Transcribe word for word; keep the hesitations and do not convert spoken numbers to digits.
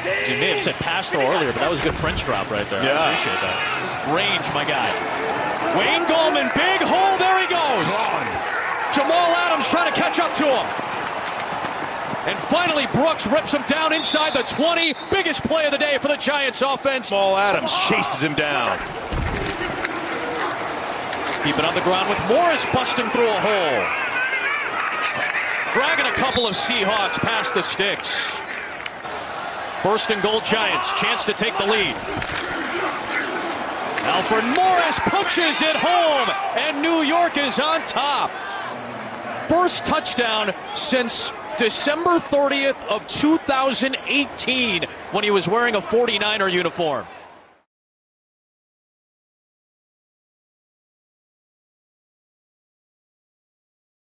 You may have said pass throw earlier, but that was a good French drop right there. Yeah. I appreciate that. Range, my guy. Wayne Gallman, big hole, there he goes. Jamal Adams trying to catch up to him. And finally, Brooks rips him down inside the twenty. Biggest play of the day for the Giants offense. Jamal Adams chases him down. Keep it on the ground with Morris busting through a hole. Dragging a couple of Seahawks past the sticks. First and goal Giants. Chance to take the lead. Alfred Morris punches it home. And New York is on top. First touchdown since December thirtieth of two thousand eighteen when he was wearing a forty-niner uniform.